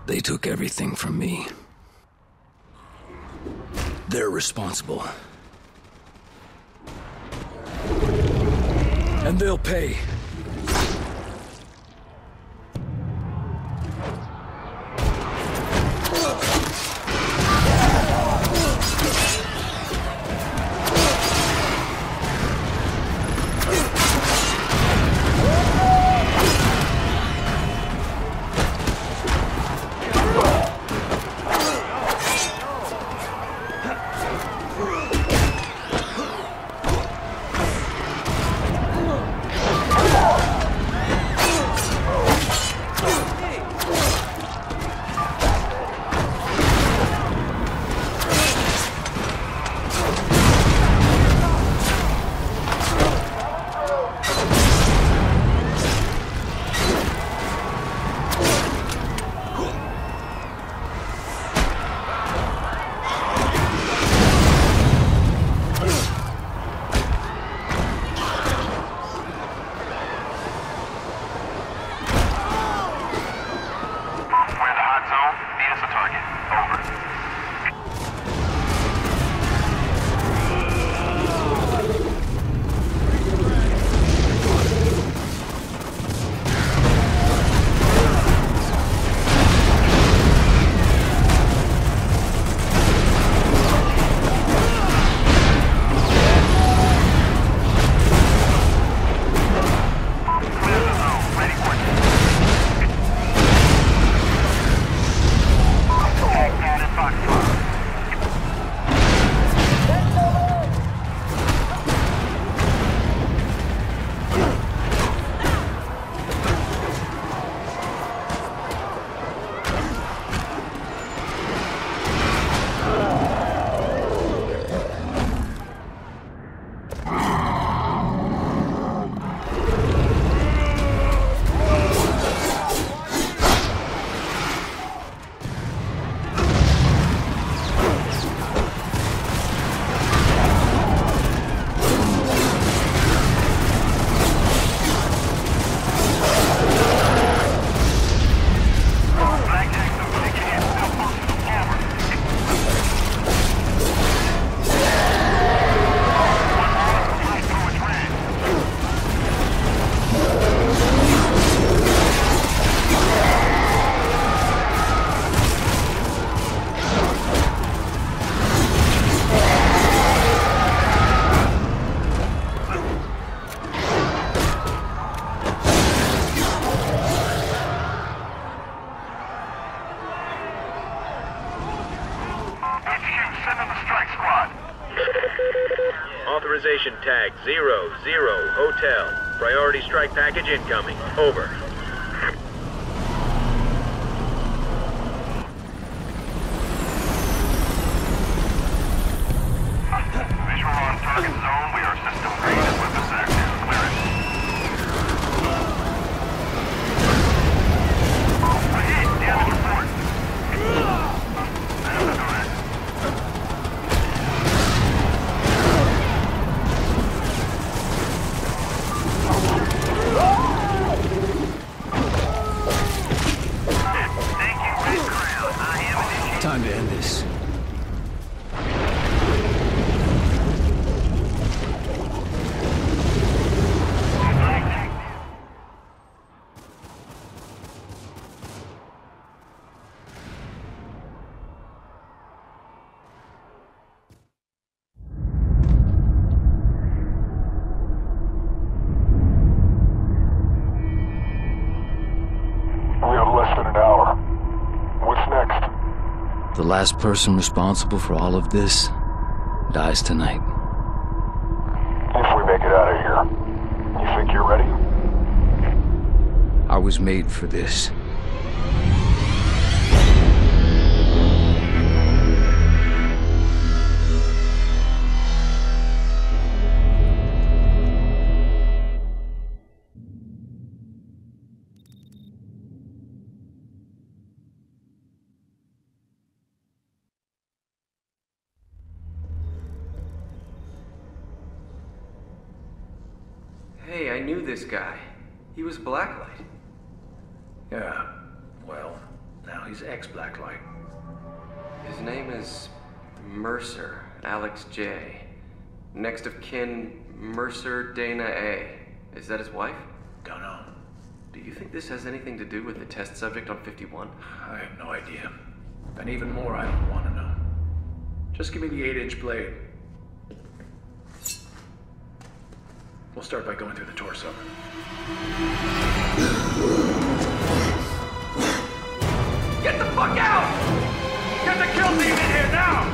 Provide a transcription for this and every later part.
They took everything from me. They're responsible. And they'll pay. Authorization tag 00 Hotel. Priority strike package incoming. Over. Visual on target zone. We are system green and weapons active. Clearance. Hit. Damage report. That's correct. Time to end this. We have less than an hour. What's next? The last person responsible for all of this dies tonight. If we make it out of here, you think you're ready? I was made for this. Hey, I knew this guy. He was Blacklight. Yeah, well, now He's ex-Blacklight. His name is Mercer, Alex J. Next of kin, Mercer Dana A. Is that his wife? Don't know. Do you think this has anything to do with the test subject on 51? I have no idea. And even more, I don't want to know. Just give me the 8-inch blade. We'll start by going through the torso. Get the fuck out! Get the kill team in here now!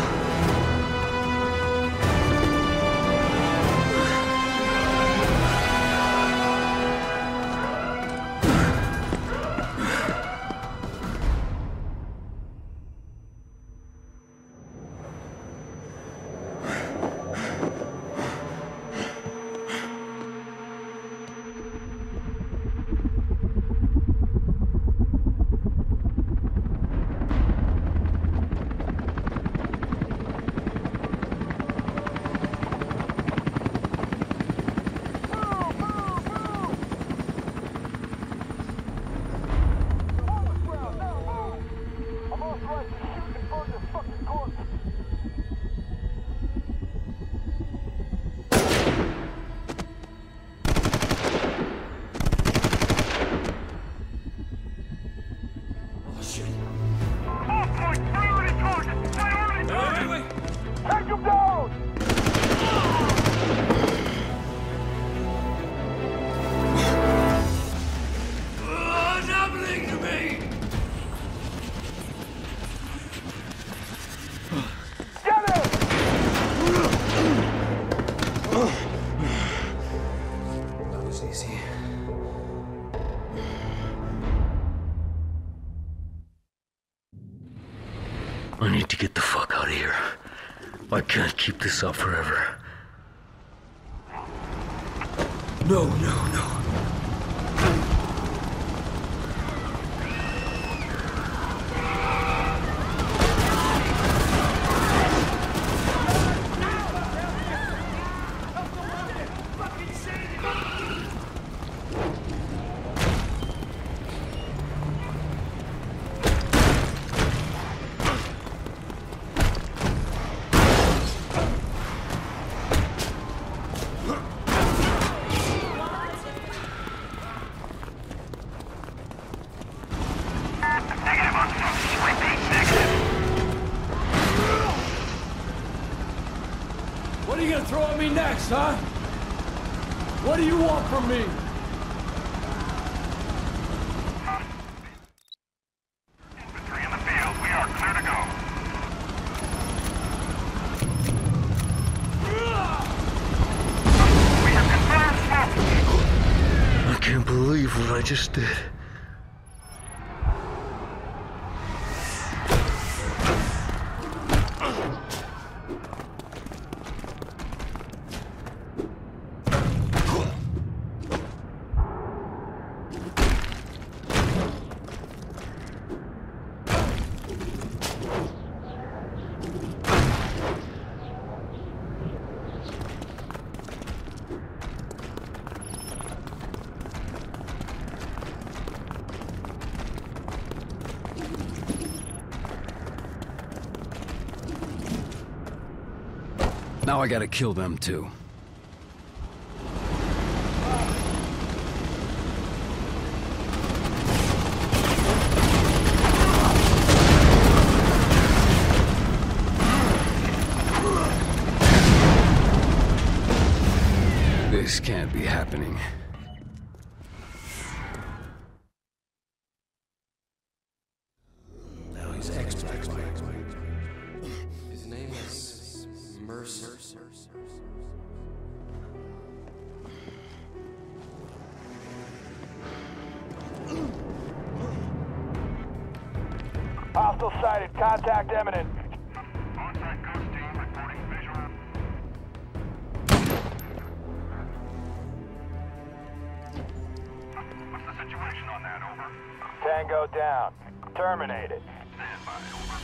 I need to get the fuck out of here. I can't keep this up forever. No, no, no. What are you gonna throw at me next, huh? What do you want from me? Infantry in the field. We are clear to go. We have confirmed smoke. I can't believe what I just did. Now I gotta kill them too. This can't be happening. Now he's ex-Blacklight. His name is Mercer. Hostile sighted. Contact imminent. On-site ghost team reporting visual. What's the situation on that, over? Tango down. Terminated. Stand by, over.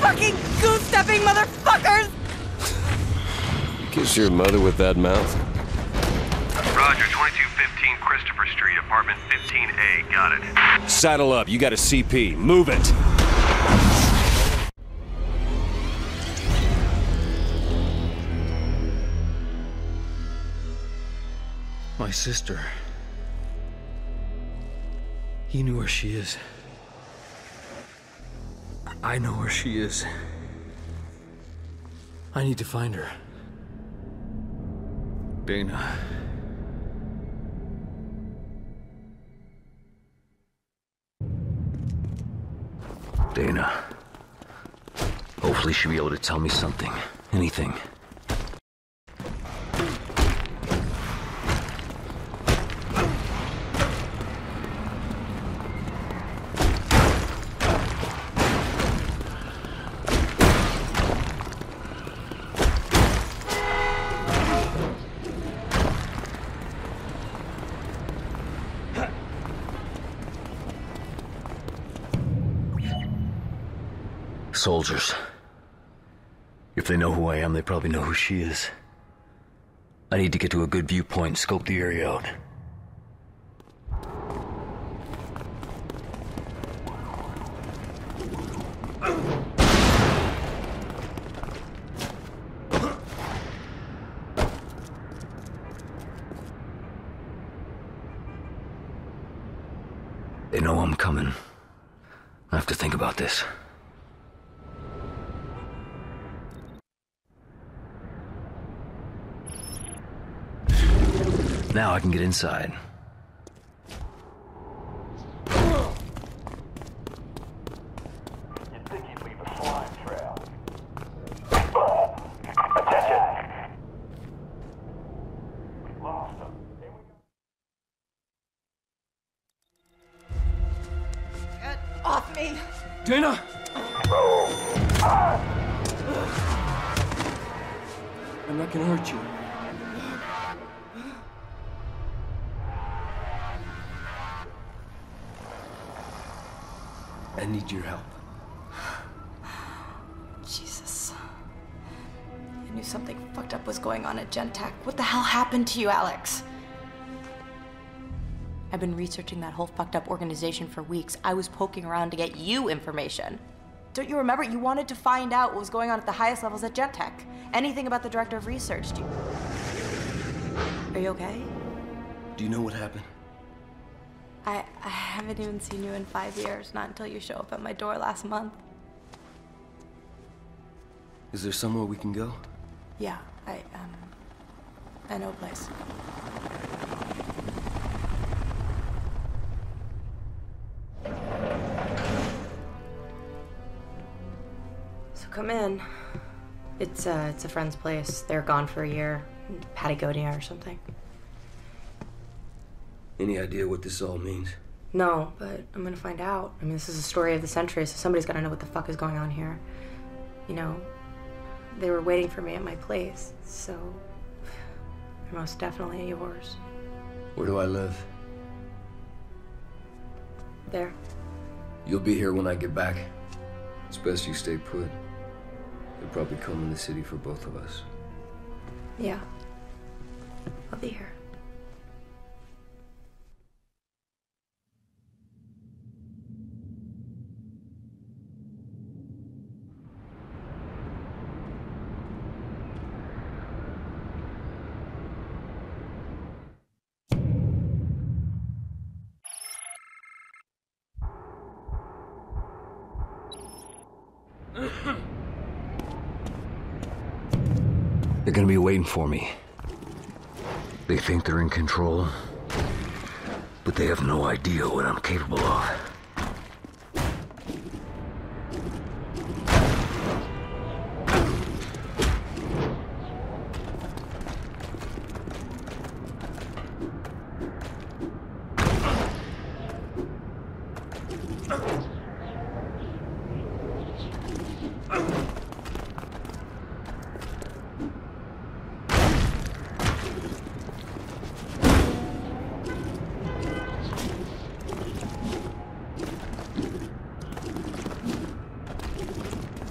fucking goose-stepping motherfuckers! You kiss your mother with that mouth? Roger, 2215 Christopher Street, apartment 15A. Got it. Saddle up. You got a CP. Move it. My sister. He knew where she is. I know where she is. I need to find her. Dana. Dana. Hopefully she'll be able to tell me something. Anything. Soldiers. If they know who I am, they probably know who she is. I need to get to a good viewpoint and scope the area out. They know I'm coming. I have to think about this. Now I can get inside. You'd think he'd leave a slime trail. Attention! We lost him. Here we go. Get off me! Dana! I'm not gonna hurt you. I need your help. Jesus. I knew something fucked up was going on at Gentek. What the hell happened to you, Alex? I've been researching that whole fucked up organization for weeks. I was poking around to get you information. Don't you remember? You wanted to find out what was going on at the highest levels at Gentek. Anything about the director of research. Are you okay? Do you know what happened? I haven't even seen you in 5 years, not until you show up at my door last month. Is there somewhere we can go? Yeah, I know a place. So come in. It's a friend's place. They're gone for a year. Patagonia or something. Any idea what this all means? No, but I'm gonna find out. I mean, this is a story of the century, so somebody's gotta know what the fuck is going on here. You know, they were waiting for me at my place, so they're most definitely yours. Where do I live? There. You'll be here when I get back. It's best you stay put. They'll probably come in the city for both of us. Yeah. I'll be here. They're gonna be waiting for me. They think they're in control, but they have no idea what I'm capable of.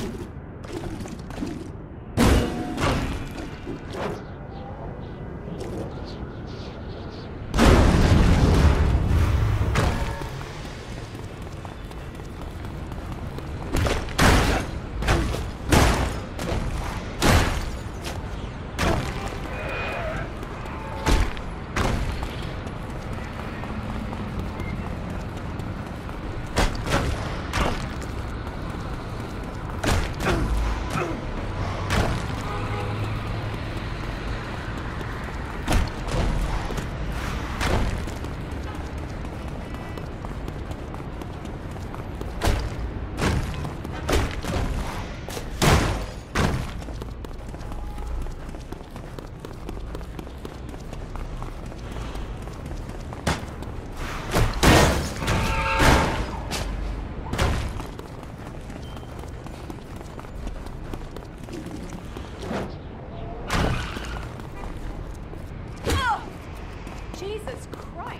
Jesus Christ!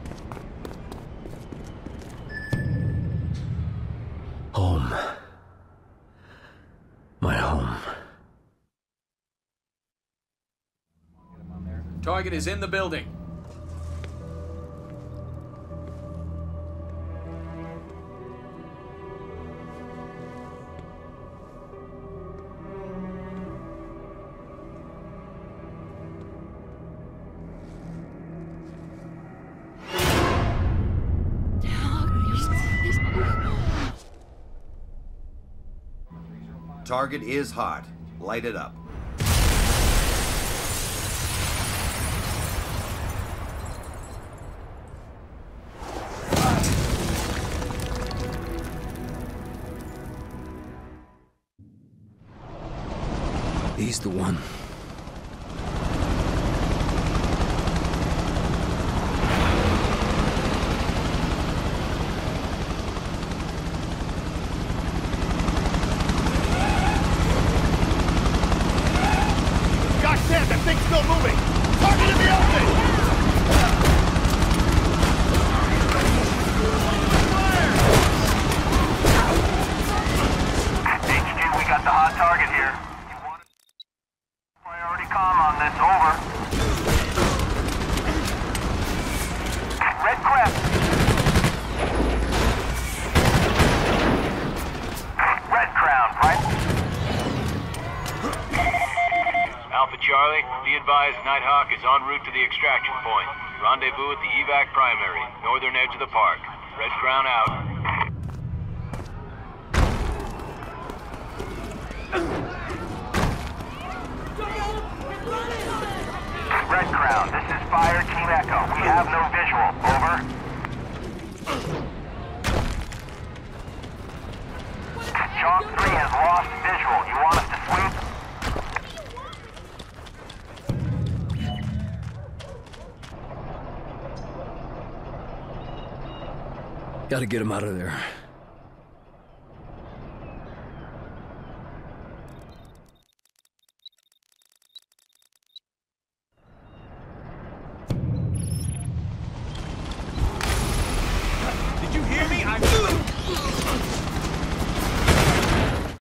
Home. My home. Target is in the building. Target is hot. Light it up. He's the one. Goddamn, that thing's still moving! Target in the open! HQ, we got the hot target here. Priority comm on this, over. Red Crest. Red Crown, right? Alpha Charlie, be advised Nighthawk is en route to the extraction point. Rendezvous at the evac primary, northern edge of the park. Red Crown out. Red Crown, this is Fire Team Echo. We have no visual. Over. Chalk 3 has lost visual. You want us to sweep? Gotta get him out of there.